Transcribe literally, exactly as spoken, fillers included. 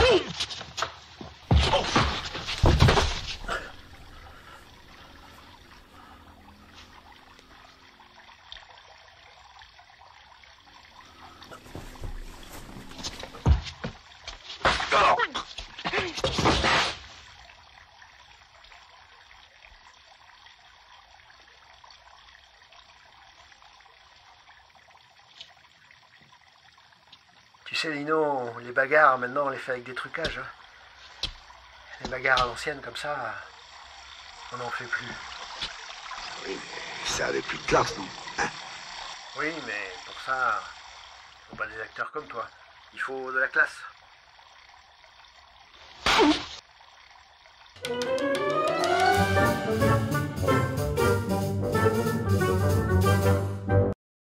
Tu sais, Lino, les bagarres, maintenant, on les fait avec des trucages. Hein. Les bagarres à l'ancienne, comme ça, on n'en fait plus. Oui, mais ça avait plus de classe, non? Hein? Oui, mais pour ça, il faut pas des acteurs comme toi. Il faut de la classe.